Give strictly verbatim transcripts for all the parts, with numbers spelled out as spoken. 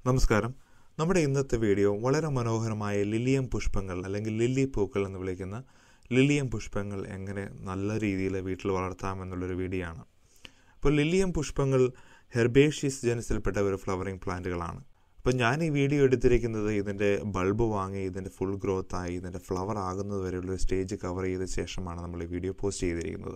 നമസ്കാരം. നമ്മുടെ ഇന്നത്തെ വീഡിയോ വളരെ മനോഹരമായ ലില്ലിയം പുഷ്പങ്ങൾ അല്ലെങ്കിൽ ലില്ലി പൂക്കൾ എന്ന് വിളിക്കുന്ന ലില്ലിയം പുഷ്പങ്ങൾ എങ്ങനെ നല്ല രീതിയിൽ വീട്ടിൽ വളർത്താമെന്നുള്ളൊരു വീഡിയോ ആണ്. അപ്പോൾ ലില്ലിയം പുഷ്പങ്ങൾ ഹെർബേഷ്യസ് ജനസിൽപ്പെട്ട ഒരു ഫ്ലവറിംഗ് പ്ലാന്റുകളാണ്. അപ്പോൾ ഞാൻ ഈ വീഡിയോ എടുത്തിരിക്കുന്നത് ഇതിൻ്റെ ബൾബ് വാങ്ങി ഇതിൻ്റെ ഫുൾ ഗ്രോത്തായി ഇതിൻ്റെ ഫ്ലവർ ആകുന്നത് വരെയുള്ള സ്റ്റേജ് കവർ ചെയ്ത ശേഷമാണ് നമ്മൾ ഈ വീഡിയോ പോസ്റ്റ് ചെയ്തിരിക്കുന്നത്.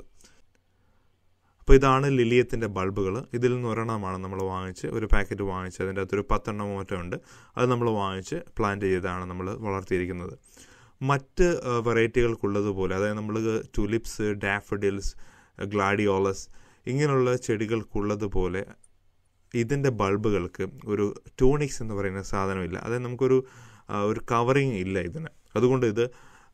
അപ്പോൾ ഇതാണ് ലില്ലിയത്തിൻ്റെ ബൾബുകൾ. ഇതിൽ നിന്ന് ഒരെണ്ണമാണ് നമ്മൾ വാങ്ങിച്ച് ഒരു പാക്കറ്റ് വാങ്ങിച്ച് അതിൻ്റെ അകത്തൊരു പത്തെണ്ണം മറ്റോ ഉണ്ട്. അത് നമ്മൾ വാങ്ങിച്ച് പ്ലാന്റ് ചെയ്താണ് നമ്മൾ വളർത്തിയിരിക്കുന്നത്. മറ്റ് വെറൈറ്റികൾക്കുള്ളതുപോലെ, അതായത് നമ്മൾ ടുലിപ്സ്, ഡാഫഡിൽസ്, ഗ്ലാഡിയോളസ് ഇങ്ങനെയുള്ള ചെടികൾക്കുള്ളതുപോലെ ഇതിൻ്റെ ബൾബുകൾക്ക് ഒരു ടൂണിക്സ് എന്ന് പറയുന്ന സാധനമില്ല. അതായത് നമുക്കൊരു ഒരു കവറിങ് ഇല്ല ഇതിന്. അതുകൊണ്ട് ഇത്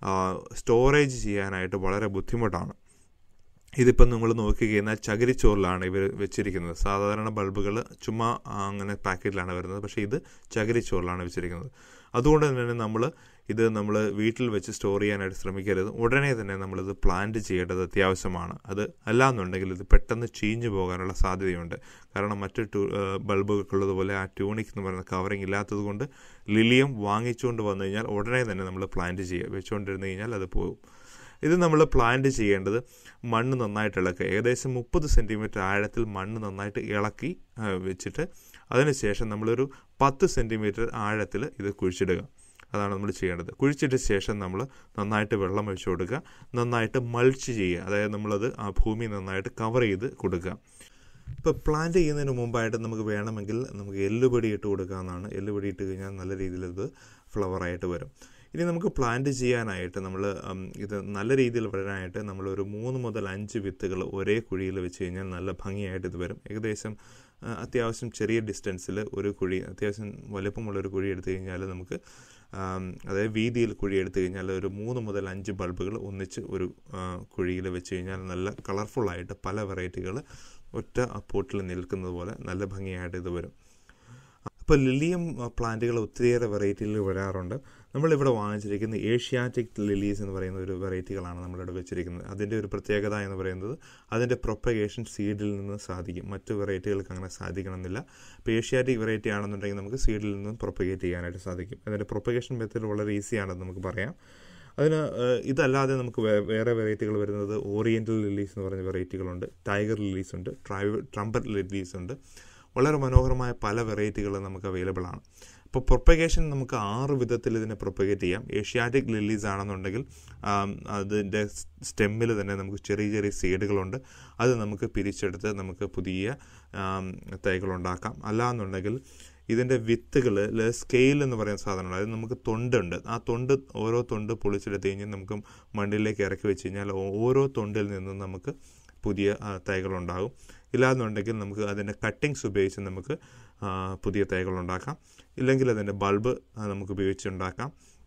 സ്റ്റോറേജ് ചെയ്യാനായിട്ട് വളരെ ബുദ്ധിമുട്ടാണ്. ഇതിപ്പം നമ്മൾ നോക്കിക്കഴിഞ്ഞാൽ ചകിരിച്ചോറിലാണ് ഇവർ വെച്ചിരിക്കുന്നത്. സാധാരണ ബൾബുകൾ ചുമ്മാ അങ്ങനെ പാക്കറ്റിലാണ് വരുന്നത്, പക്ഷേ ഇത് ചകിരിച്ചോറിലാണ് വെച്ചിരിക്കുന്നത്. അതുകൊണ്ട് തന്നെ നമ്മൾ ഇത് നമ്മൾ വീട്ടിൽ വെച്ച് സ്റ്റോർ ചെയ്യാനായിട്ട് ശ്രമിക്കരുത്. ഉടനെ തന്നെ നമ്മളിത് പ്ലാന്റ് ചെയ്യേണ്ടത് അത്യാവശ്യമാണ്. അത് അല്ലാന്നുണ്ടെങ്കിൽ ഇത് പെട്ടെന്ന് ചീഞ്ഞു പോകാനുള്ള സാധ്യതയുണ്ട്. കാരണം മറ്റ് ടൂ ബൾബുകൾക്കുള്ളതുപോലെ ആ ട്യൂണിക് എന്ന് പറയുന്ന കവറിങ് ഇല്ലാത്തത് കൊണ്ട് ലില്ലിയം വാങ്ങിച്ചുകൊണ്ട് വന്നു കഴിഞ്ഞാൽ ഉടനെ തന്നെ നമ്മൾ പ്ലാന്റ് ചെയ്യുക. വെച്ചുകൊണ്ടിരുന്നു കഴിഞ്ഞാൽ അത് പോകും. ഇത് നമ്മൾ പ്ലാന്റ് ചെയ്യേണ്ടത് മണ്ണ് നന്നായിട്ട് ഇളക്കുക. ഏകദേശം മുപ്പത് സെൻറ്റിമീറ്റർ ആഴത്തിൽ മണ്ണ് നന്നായിട്ട് ഇളക്കി വെച്ചിട്ട് അതിനുശേഷം നമ്മളൊരു പത്ത് സെൻറ്റിമീറ്റർ ആഴത്തിൽ ഇത് കുഴിച്ചിടുക. അതാണ് നമ്മൾ ചെയ്യേണ്ടത്. കുഴിച്ചിട്ട ശേഷം നമ്മൾ നന്നായിട്ട് വെള്ളം ഒഴിച്ചു കൊടുക്കുക. നന്നായിട്ട് മൾച്ച് ചെയ്യുക. അതായത് നമ്മളത് ആ ഭൂമി നന്നായിട്ട് കവർ ചെയ്ത് കൊടുക്കുക. ഇപ്പോൾ പ്ലാന്റ് ചെയ്യുന്നതിന് മുമ്പായിട്ട് നമുക്ക് വേണമെങ്കിൽ നമുക്ക് എല്ലുപൊടി ഇട്ട് കൊടുക്കാവുന്നതാണ്. എല്ലുപൊടി ഇട്ട് കഴിഞ്ഞാൽ നല്ല രീതിയിൽ ഇത് ഫ്ലവറായിട്ട് വരും. ഇനി നമുക്ക് പ്ലാന്റ് ചെയ്യാനായിട്ട് നമ്മൾ ഇത് നല്ല രീതിയിൽ വരാനായിട്ട് നമ്മളൊരു മൂന്ന് മുതൽ അഞ്ച് വിത്തുകൾ ഒരേ കുഴിയിൽ വെച്ച് കഴിഞ്ഞാൽ നല്ല ഭംഗിയായിട്ട് ഇത് വരും. ഏകദേശം അത്യാവശ്യം ചെറിയ ഡിസ്റ്റൻസിൽ ഒരു കുഴി, അത്യാവശ്യം വലുപ്പമുള്ളൊരു കുഴി എടുത്തു കഴിഞ്ഞാൽ നമുക്ക് അതായത് വീതിയിൽ കുഴി എടുത്തു കഴിഞ്ഞാൽ ഒരു മൂന്ന് മുതൽ അഞ്ച് ബൾബുകൾ ഒന്നിച്ച് ഒരു കുഴിയിൽ വെച്ച് കഴിഞ്ഞാൽ നല്ല കളർഫുള്ളായിട്ട് പല വെറൈറ്റികൾ ഒറ്റ പോട്ടിൽ നിൽക്കുന്നത് പോലെ നല്ല ഭംഗിയായിട്ട് ഇത് വരും. ഇപ്പോൾ ലില്ലിയം പ്ലാന്റുകൾ ഒത്തിരിയേറെ വെറൈറ്റിയിൽ വരാറുണ്ട്. നമ്മളിവിടെ വാങ്ങിച്ചിരിക്കുന്ന ഏഷ്യാറ്റിക് ലില്ലീസ് എന്ന് പറയുന്ന ഒരു വെറൈറ്റികളാണ് നമ്മളിവിടെ വെച്ചിരിക്കുന്നത്. അതിൻ്റെ ഒരു പ്രത്യേകത എന്ന് പറയുന്നത് അതിൻ്റെ പ്രൊപ്പഗേഷൻ സീഡിൽ നിന്ന് സാധിക്കും. മറ്റ് വെറൈറ്റികൾക്ക് അങ്ങനെ സാധിക്കണമെന്നില്ല. ഇപ്പോൾ ഏഷ്യാറ്റിക് വെറൈറ്റി ആണെന്നുണ്ടെങ്കിൽ നമുക്ക് സീഡിൽ നിന്നും പ്രൊപ്പഗേറ്റ് ചെയ്യാനായിട്ട് സാധിക്കും. അതിൻ്റെ പ്രൊപ്പഗേഷൻ മെത്തേഡ് വളരെ ഈസിയാണെന്ന് നമുക്ക് പറയാം. അതിന് ഇതല്ലാതെ നമുക്ക് വേറെ വെറൈറ്റികൾ വരുന്നത് ഓറിയൻ്റൽ ലില്ലീസ് എന്ന് പറയുന്ന വെറൈറ്റികളുണ്ട്, ടൈഗർ ലില്ലീസ് ഉണ്ട്, ട്രൈ ട്രംപറ്റ് ലില്ലീസ് ഉണ്ട്. വളരെ മനോഹരമായ പല വെറൈറ്റികൾ നമുക്ക് അവൈലബിൾ ആണ്. ഇപ്പോൾ പ്രൊപ്പഗേഷൻ നമുക്ക് ആറ് വിധത്തിൽ ഇതിനെ പ്രൊപ്പഗേറ്റ് ചെയ്യാം. ഏഷ്യാറ്റിക് ലില്ലീസ് ആണെന്നുണ്ടെങ്കിൽ അതിൻ്റെ സ്റ്റെമ്മിൽ തന്നെ നമുക്ക് ചെറിയ ചെറിയ സീഡുകളുണ്ട്. അത് നമുക്ക് പിരിച്ചെടുത്ത് നമുക്ക് പുതിയ തൈകളുണ്ടാക്കാം. അല്ലാന്നുണ്ടെങ്കിൽ ഇതിൻ്റെ വിത്തുകൾ സ്കെയിൽ എന്ന് പറയുന്ന സാധനമുണ്ട്. അത് നമുക്ക് തൊണ്ടുണ്ട്. ആ തൊണ്ട് ഓരോ തൊണ്ട് പൊളിച്ചെടുത്ത് കഴിഞ്ഞാൽ നമുക്ക് മണ്ണിലേക്ക് ഇറക്കി വെച്ച് കഴിഞ്ഞാൽ ഓരോ തൊണ്ടിൽ നിന്നും നമുക്ക് പുതിയ തൈകളുണ്ടാകും. ഇല്ലാന്നുണ്ടെങ്കിൽ നമുക്ക് അതിൻ്റെ കട്ടിങ്സ് ഉപയോഗിച്ച് നമുക്ക് പുതിയ തൈകളുണ്ടാക്കാം. ഇല്ലെങ്കിൽ അതിൻ്റെ ബൾബ് നമുക്ക് ഉപയോഗിച്ചുണ്ടാക്കാം.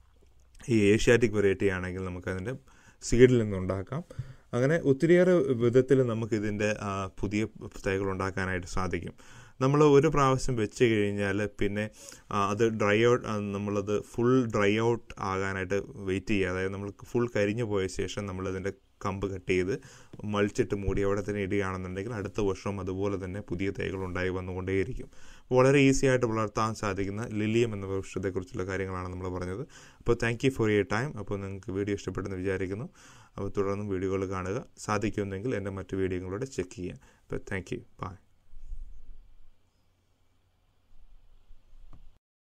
ഈ ഏഷ്യാറ്റിക് വെറൈറ്റി ആണെങ്കിൽ നമുക്കതിൻ്റെ സീഡിൽ നിന്നുണ്ടാക്കാം. അങ്ങനെ ഒത്തിരിയേറെ വിധത്തിൽ നമുക്കിതിൻ്റെ പുതിയ തൈകളുണ്ടാക്കാനായിട്ട് സാധിക്കും. നമ്മൾ ഒരു പ്രാവശ്യം വെച്ച് കഴിഞ്ഞാൽ പിന്നെ അത് ഡ്രൈ ഔട്ട് നമ്മളത് ഫുൾ ഡ്രൈ ഔട്ട് ആകാനായിട്ട് വെയിറ്റ് ചെയ്യുക. അതായത് നമ്മൾ ഫുൾ കരിഞ്ഞു പോയ ശേഷം നമ്മളതിൻ്റെ കമ്പ് കട്ട് ചെയ്ത് മൾച്ചിട്ട് മൂടി അവിടെ തന്നെ ഇടുകയാണെന്നുണ്ടെങ്കിൽ അടുത്ത വർഷവും അതുപോലെ തന്നെ പുതിയ തൈകൾ ഉണ്ടായി വന്നുകൊണ്ടേയിരിക്കും. വളരെ ഈസി ആയിട്ട് വളർത്താൻ സാധിക്കുന്ന ലില്ലിയം എന്ന വൃക്ഷത്തെക്കുറിച്ചുള്ള കാര്യങ്ങളാണ് നമ്മൾ പറഞ്ഞത്. അപ്പോൾ thank you for your time. അപ്പോൾ നിങ്ങൾക്ക് വീഡിയോ ഇഷ്ടപ്പെട്ടെന്ന് വിചാരിക്കുന്നു. അപ്പോൾ തുടർന്നും വീഡിയോകൾ കാണുക. സാധിക്കുമെന്നെങ്കിൽ എൻ്റെ മറ്റു വീഡിയോകളോട് ചെക്ക് ചെയ്യാം. അപ്പോൾ താങ്ക് യു. ബൈ.